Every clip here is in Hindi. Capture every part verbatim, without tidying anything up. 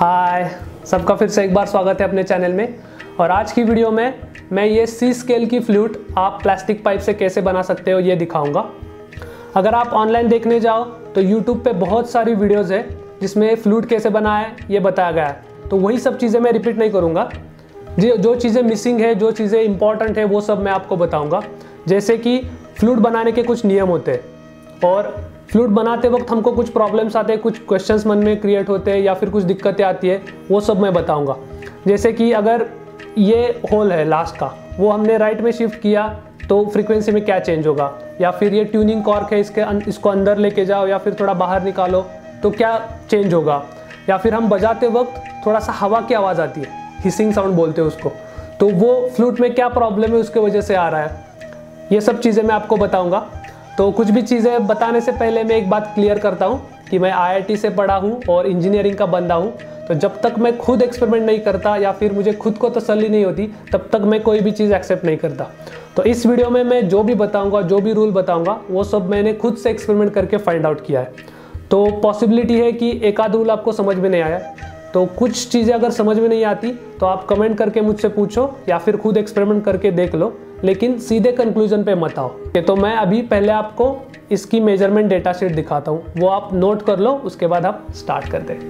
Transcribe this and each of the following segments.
हाय, सबका फिर से एक बार स्वागत है अपने चैनल में। और आज की वीडियो में मैं ये सी स्केल की फ्लूट आप प्लास्टिक पाइप से कैसे बना सकते हो ये दिखाऊंगा। अगर आप ऑनलाइन देखने जाओ तो यूट्यूब पे बहुत सारी वीडियोस है जिसमें फ्लूट कैसे बनाया है ये बताया गया है, तो वही सब चीज़ें मैं रिपीट नहीं करूँगा। जो जो चीज़ें मिसिंग है, जो चीज़ें इंपॉर्टेंट है, वो सब मैं आपको बताऊँगा। जैसे कि फ्लूट बनाने के कुछ नियम होते हैं और फ्लूट बनाते वक्त हमको कुछ प्रॉब्लम्स आते हैं, कुछ क्वेश्चंस मन में क्रिएट होते हैं या फिर कुछ दिक्कतें आती है, वो सब मैं बताऊंगा। जैसे कि अगर ये होल है लास्ट का, वो हमने राइट में शिफ्ट किया तो फ्रीक्वेंसी में क्या चेंज होगा, या फिर ये ट्यूनिंग कॉर्क है, इसके अं, इसको अंदर लेके जाओ या फिर थोड़ा बाहर निकालो तो क्या चेंज होगा, या फिर हम बजाते वक्त थोड़ा सा हवा की आवाज़ आती है, हिसिंग साउंड बोलते हैं उसको, तो वो फ्लूट में क्या प्रॉब्लम है उसके वजह से आ रहा है। ये सब चीज़ें मैं आपको बताऊँगा। तो कुछ भी चीज़ें बताने से पहले मैं एक बात क्लियर करता हूँ कि मैं आई आई टी से पढ़ा हूँ और इंजीनियरिंग का बंदा हूँ, तो जब तक मैं खुद एक्सपेरिमेंट नहीं करता या फिर मुझे खुद को तसल्ली नहीं होती तब तक मैं कोई भी चीज़ एक्सेप्ट नहीं करता। तो इस वीडियो में मैं जो भी बताऊँगा, जो भी रूल बताऊँगा, वो सब मैंने खुद से एक्सपेरिमेंट करके फाइंड आउट किया है। तो पॉसिबिलिटी है कि एक आध रूल आपको समझ में नहीं आया, तो कुछ चीज़ें अगर समझ में नहीं आती तो आप कमेंट करके मुझसे पूछो या फिर खुद एक्सपेरिमेंट करके देख लो, लेकिन सीधे कंक्लूजन पे मत आओ। तो मैं अभी पहले आपको इसकी मेजरमेंट डेटा शीट दिखाता हूँ, वो आप नोट कर लो, उसके बाद आप स्टार्ट कर दें।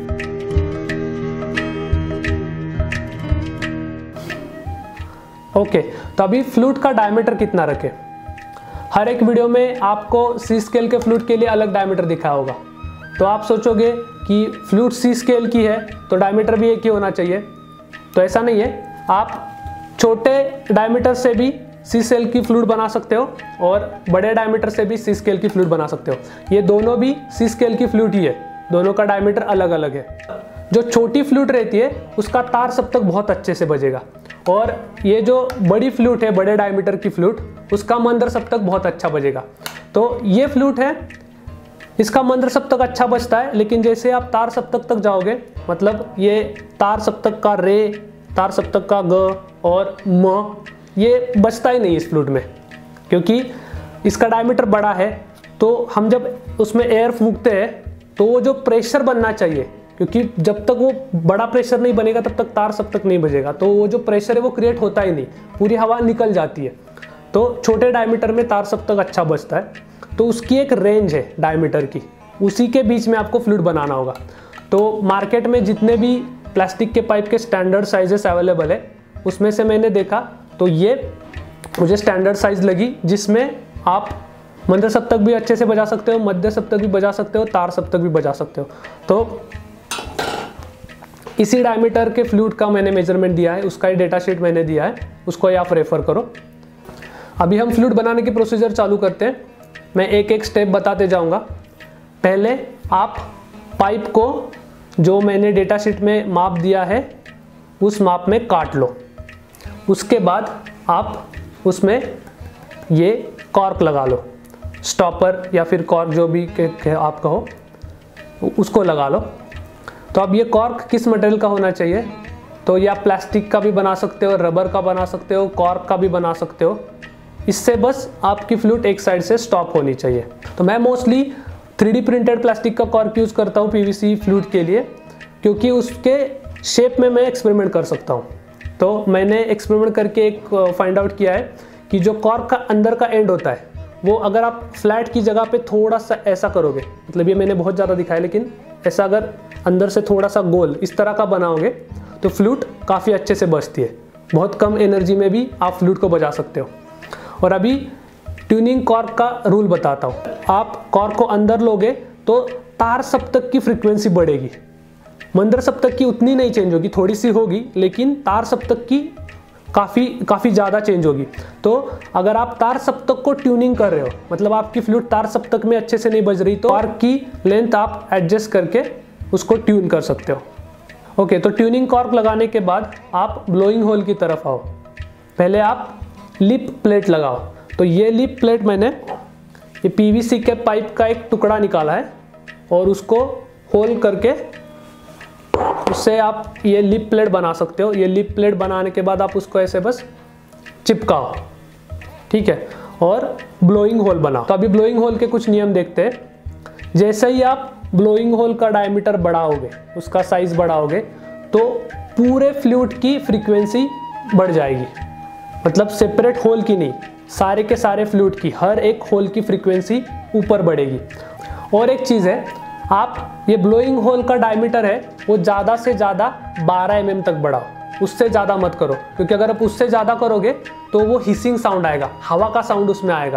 ओके, तो अभी फ्लूट का डायमीटर कितना रखें। हर एक वीडियो में आपको सी स्केल के फ्लूट के लिए अलग डायमीटर दिखाया होगा, तो आप सोचोगे कि फ्लूट सी स्केल की है तो डायमीटर भी एक ही होना चाहिए, तो ऐसा नहीं है। आप छोटे डायमीटर से भी सी स्केल की फ्लूट बना सकते हो और बड़े डायमीटर से भी सी स्केल की फ्लूट बना सकते हो। ये दोनों भी सी स्केल की फ्लूट ही है, दोनों का डायमीटर अलग अलग है। जो छोटी फ्लूट रहती है उसका तार सब तक बहुत अच्छे से बजेगा, और ये जो बड़ी फ्लूट है, बड़े डायमीटर की फ्लूट, उसका मंदर सब तक बहुत अच्छा बजेगा। तो ये फ्लूट है, इसका मंदर सब तक अच्छा बजता है, लेकिन जैसे आप तार सप्तक तक जाओगे, मतलब ये तार सप्तक का रे, तार सप्तक का ग और म, ये बजता ही नहीं इस फ्लूट में, क्योंकि इसका डायमीटर बड़ा है। तो हम जब उसमें एयर फूंकते हैं तो वो जो प्रेशर बनना चाहिए, क्योंकि जब तक वो बड़ा प्रेशर नहीं बनेगा तब तक तार सप्तक नहीं बजेगा, तो वो जो प्रेशर है वो क्रिएट होता ही नहीं, पूरी हवा निकल जाती है। तो छोटे डायमीटर में तार सप्तक अच्छा बजता है, तो उसकी एक रेंज है डायमीटर की, उसी के बीच में आपको फ्लूट बनाना होगा। तो मार्केट में जितने भी प्लास्टिक के पाइप के स्टैंडर्ड साइजेस अवेलेबल है, उसमें से मैंने देखा तो ये मुझे स्टैंडर्ड साइज लगी, जिसमें आप मंद सप्तक भी अच्छे से बजा सकते हो, मध्य सप्तक भी बजा सकते हो, तार सप्तक भी बजा सकते हो। तो इसी डायमीटर के फ्लूट का मैंने मेजरमेंट दिया है, उसका ही डेटा शीट मैंने दिया है, उसको आप रेफर करो। अभी हम फ्लूट बनाने की प्रोसीजर चालू करते हैं। मैं एक एक स्टेप बताते जाऊंगा। पहले आप पाइप को जो मैंने डेटा शीट में माप दिया है उस माप में काट लो। उसके बाद आप उसमें ये कॉर्क लगा लो, स्टॉपर या फिर कॉर्क जो भी के, के आप कहो, उसको लगा लो। तो अब ये कॉर्क किस मटेरियल का होना चाहिए, तो ये आप प्लास्टिक का भी बना सकते हो, रबर का बना सकते हो, कॉर्क का भी बना सकते हो। इससे बस आपकी फ्लूट एक साइड से स्टॉप होनी चाहिए। तो मैं mostly three D printed plastic का कॉर्क यूज़ करता हूँ पी वी सी फ्लूट के लिए, क्योंकि उसके शेप में मैं एक्सपेरिमेंट कर सकता हूँ। तो मैंने एक्सपेरिमेंट करके एक फाइंड आउट किया है कि जो कॉर्क का अंदर का एंड होता है, वो अगर आप फ्लैट की जगह पे थोड़ा सा ऐसा करोगे, मतलब ये मैंने बहुत ज़्यादा दिखाया, लेकिन ऐसा अगर अंदर से थोड़ा सा गोल इस तरह का बनाओगे तो फ्लूट काफ़ी अच्छे से बजती है। बहुत कम एनर्जी में भी आप फ्लूट को बजा सकते हो। और अभी ट्यूनिंग कॉर्क का रूल बताता हूँ। आप कॉर्क को अंदर लोगे तो तार सप्तक की फ्रीक्वेंसी बढ़ेगी, मंदर सप्तक की उतनी नहीं चेंज होगी, थोड़ी सी होगी, लेकिन तार सप्तक की काफ़ी काफ़ी ज़्यादा चेंज होगी। तो अगर आप तार सप्तक को ट्यूनिंग कर रहे हो, मतलब आपकी फ्लूट तार सप्तक में अच्छे से नहीं बज रही, तो कॉर्क की लेंथ आप एडजस्ट करके उसको ट्यून कर सकते हो। ओके, तो ट्यूनिंग कॉर्क लगाने के बाद आप ब्लोइंग होल की तरफ आओ। पहले आप लिप प्लेट लगाओ। तो ये लिप प्लेट मैंने ये पी वी सी के पाइप का एक टुकड़ा निकाला है और उसको होल करके उससे आप ये लिप प्लेट बना सकते हो। ये लिप प्लेट बनाने के बाद आप उसको ऐसे बस चिपकाओ, ठीक है, और ब्लोइंग होल बनाओ। तो अभी ब्लोइंग होल के कुछ नियम देखते हैं। जैसे ही आप ब्लोइंग होल का डायमीटर बढ़ाओगे, उसका साइज बढ़ाओगे, तो पूरे फ्लूइड की फ्रीक्वेंसी बढ़ जाएगी। मतलब सेपरेट होल की नहीं, सारे के सारे फ्लूइड की, हर एक होल की फ्रीक्वेंसी ऊपर बढ़ेगी। और एक चीज़ है, आप ये ब्लोइंग होल का डायमीटर है वो ज़्यादा से ज़्यादा बारह एम एम तक बढ़ाओ, उससे ज़्यादा मत करो, क्योंकि अगर आप उससे ज़्यादा करोगे तो वो हिसिंग साउंड आएगा, हवा का साउंड उसमें आएगा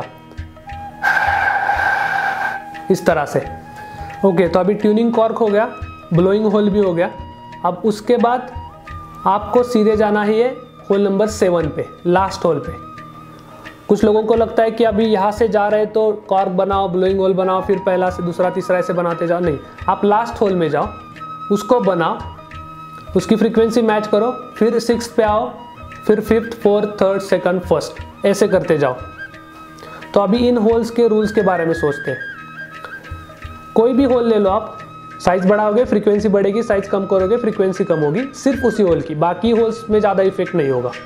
इस तरह से। ओके, तो अभी ट्यूनिंग कॉर्क हो गया, ब्लोइंग होल भी हो गया। अब उसके बाद आपको सीधे जाना ही है होल नंबर सेवन पे, लास्ट होल पे। कुछ लोगों को लगता है कि अभी यहाँ से जा रहे तो कॉर्क बनाओ, ब्लोइंग होल बनाओ, फिर पहला से दूसरा तीसरा ऐसे बनाते जाओ। नहीं, आप लास्ट होल में जाओ, उसको बनाओ, उसकी फ्रीक्वेंसी मैच करो, फिर सिक्स पे आओ, फिर fifth, fourth, third, second, first, ऐसे करते जाओ। तो अभी इन होल्स के रूल्स के बारे में सोचते हैं। कोई भी होल ले लो आप, साइज बढ़ाओगे फ्रीक्वेंसी बढ़ेगी, साइज कम करोगे फ्रीक्वेंसी कम होगी, सिर्फ उसी होल की, बाकी होल्स में ज़्यादा इफेक्ट नहीं होगा।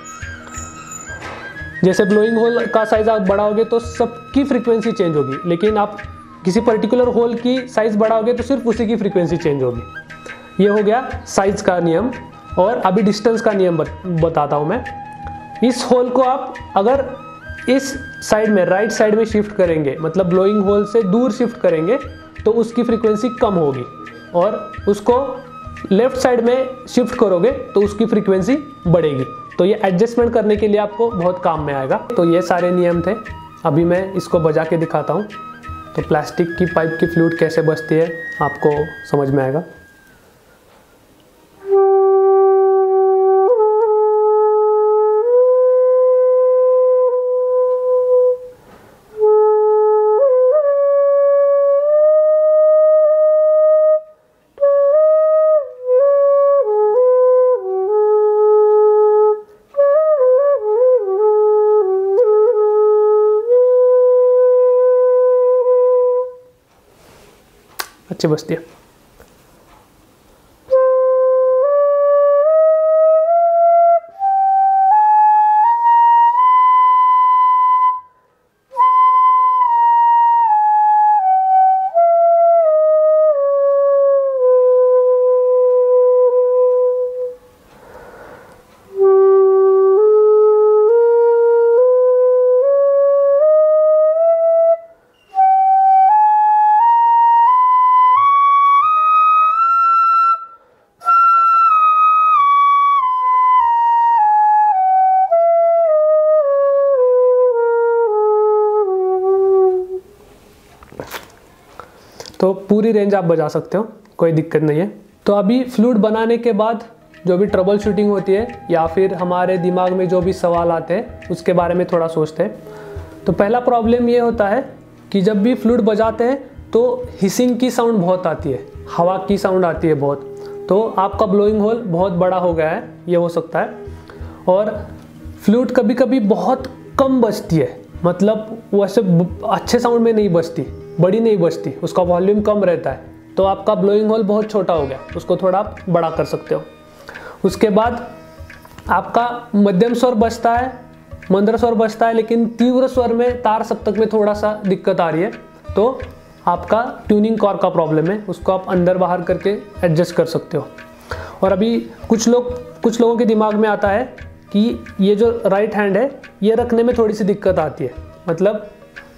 जैसे ब्लोइंग होल का साइज आप बढ़ाओगे तो सबकी फ्रीक्वेंसी चेंज होगी, लेकिन आप किसी पर्टिकुलर होल की साइज बढ़ाओगे तो सिर्फ उसी की फ्रीक्वेंसी चेंज होगी। ये हो गया साइज का नियम। और अभी डिस्टेंस का नियम बत, बताता हूँ मैं। इस होल को आप अगर इस साइड में, राइट साइड में शिफ्ट करेंगे, मतलब ब्लोइंग होल से दूर शिफ्ट करेंगे, तो उसकी फ्रीक्वेंसी कम होगी, और उसको लेफ्ट साइड में शिफ्ट करोगे तो उसकी फ्रीक्वेंसी बढ़ेगी। तो ये एडजस्टमेंट करने के लिए आपको बहुत काम में आएगा। तो ये सारे नियम थे। अभी मैं इसको बजा के दिखाता हूँ, तो प्लास्टिक की पाइप की फ्लूइड कैसे बजती है आपको समझ में आएगा। अच्छी बजती है। तो पूरी रेंज आप बजा सकते हो, कोई दिक्कत नहीं है। तो अभी फ्लूइड बनाने के बाद जो भी ट्रबल शूटिंग होती है या फिर हमारे दिमाग में जो भी सवाल आते हैं उसके बारे में थोड़ा सोचते हैं। तो पहला प्रॉब्लम ये होता है कि जब भी फ्लूइड बजाते हैं तो हिसिंग की साउंड बहुत आती है, हवा की साउंड आती है बहुत। तो आपका ब्लोइंग होल बहुत बड़ा हो गया है, ये हो सकता है। और फ्लूइड कभी कभी बहुत कम बजती है, मतलब वैसे अच्छे साउंड में नहीं बजती, बड़ी नहीं बजती, उसका वॉल्यूम कम रहता है। तो आपका ब्लोइंग होल बहुत छोटा हो गया, उसको थोड़ा आप बड़ा कर सकते हो। उसके बाद आपका मध्यम स्वर बजता है, मंद्र स्वर बजता है, लेकिन तीव्र स्वर में तार सप्तक में थोड़ा सा दिक्कत आ रही है, तो आपका ट्यूनिंग कॉर्क का प्रॉब्लम है, उसको आप अंदर बाहर करके एडजस्ट कर सकते हो। और अभी कुछ लोग कुछ लोगों के दिमाग में आता है कि ये जो राइट हैंड है ये रखने में थोड़ी सी दिक्कत आती है, मतलब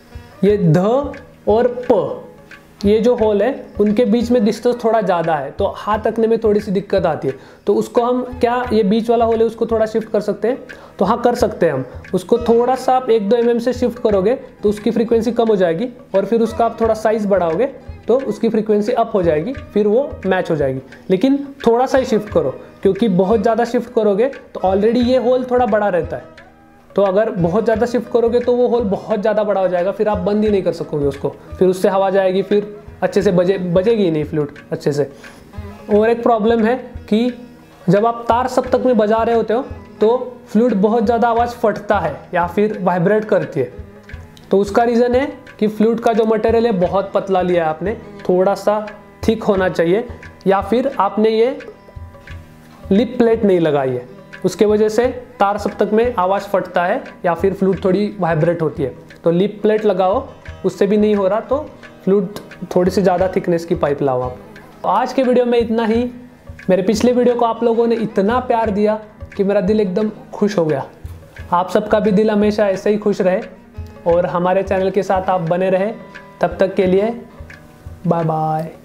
ये ध और प, ये जो होल है उनके बीच में डिस्टेंस थोड़ा ज़्यादा है, तो हाथ रखने में थोड़ी सी दिक्कत आती है। तो उसको हम क्या, ये बीच वाला होल है उसको थोड़ा शिफ्ट कर सकते हैं? तो हाँ, कर सकते हैं हम। उसको थोड़ा सा आप एक दो एम एम से शिफ्ट करोगे तो उसकी फ्रीक्वेंसी कम हो जाएगी, और फिर उसका आप थोड़ा साइज बढ़ाओगे तो उसकी फ्रीक्वेंसी अप हो जाएगी, फिर वो मैच हो जाएगी। लेकिन थोड़ा सा ही शिफ्ट करो, क्योंकि बहुत ज़्यादा शिफ्ट करोगे तो ऑलरेडी ये होल थोड़ा बड़ा रहता है, तो अगर बहुत ज़्यादा शिफ्ट करोगे तो वो होल बहुत ज़्यादा बड़ा हो जाएगा, फिर आप बंद ही नहीं कर सकोगे उसको, फिर उससे हवा जाएगी, फिर अच्छे से बजे बजेगी ही नहीं फ्लूइड अच्छे से। और एक प्रॉब्लम है कि जब आप तार सप्तक में बजा रहे होते हो तो फ्लूइड बहुत ज़्यादा आवाज़ फटता है या फिर वाइब्रेट करती है। तो उसका रीज़न है कि फ्लूइड का जो मटेरियल है बहुत पतला लिया है आपने, थोड़ा सा थिक होना चाहिए, या फिर आपने ये लिप प्लेट नहीं लगाई है, उसके वजह से तार सप्तक में आवाज़ फटता है या फिर फ्लूइड थोड़ी वाइब्रेट होती है। तो लिप प्लेट लगाओ, उससे भी नहीं हो रहा तो फ्लूट थोड़ी सी ज़्यादा थिकनेस की पाइप लाओ आप। आज के वीडियो में इतना ही। मेरे पिछले वीडियो को आप लोगों ने इतना प्यार दिया कि मेरा दिल एकदम खुश हो गया। आप सबका भी दिल हमेशा ऐसे ही खुश रहे और हमारे चैनल के साथ आप बने रहे। तब तक के लिए बाय बाय।